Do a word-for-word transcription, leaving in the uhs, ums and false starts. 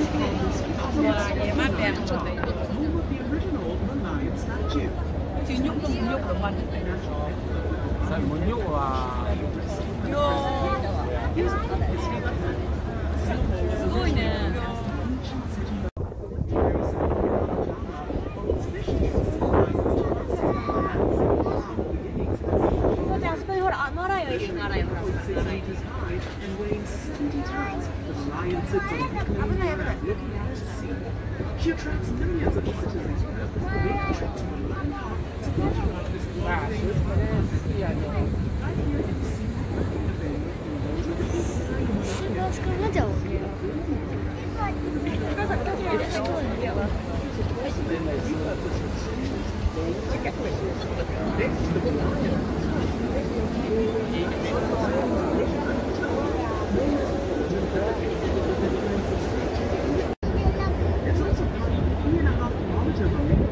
와, 얘만 배 한 건데. 뒷육도 문육도 봤는데. 문육와. 스고이는. 안 알아요, 이름 알아요. She attracts millions of visitors each year. Make a trip to Milan to patronise this It's also part of the three and a half kilometer marina